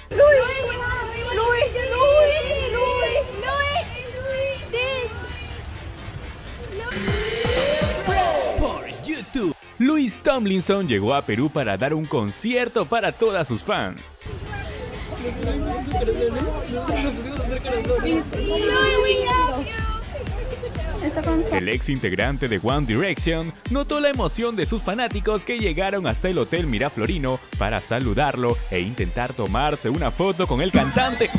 Por YouTube, Louis Tomlinson llegó a Perú para dar un concierto para todas sus fans. El ex integrante de One Direction notó la emoción de sus fanáticos que llegaron hasta el Hotel Miraflorino para saludarlo e intentar tomarse una foto con el cantante.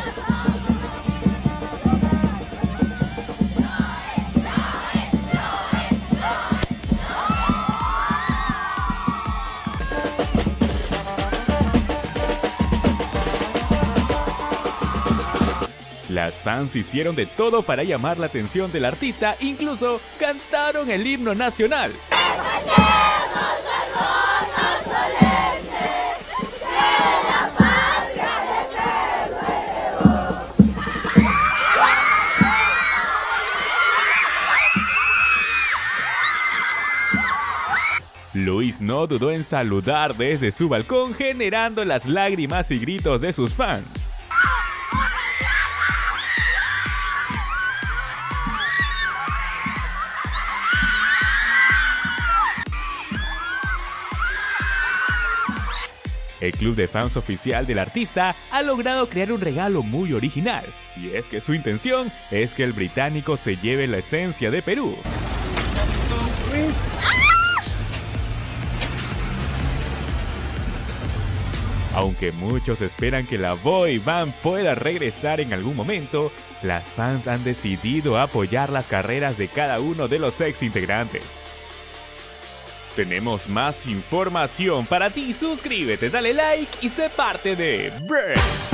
Las fans hicieron de todo para llamar la atención del artista, incluso cantaron el himno nacional. Louis no dudó en saludar desde su balcón, generando las lágrimas y gritos de sus fans. El club de fans oficial del artista ha logrado crear un regalo muy original, y es que su intención es que el británico se lleve la esencia de Perú. Aunque muchos esperan que la boy band pueda regresar en algún momento, las fans han decidido apoyar las carreras de cada uno de los ex integrantes. Tenemos más información para ti, suscríbete, dale like y sé parte de Brr.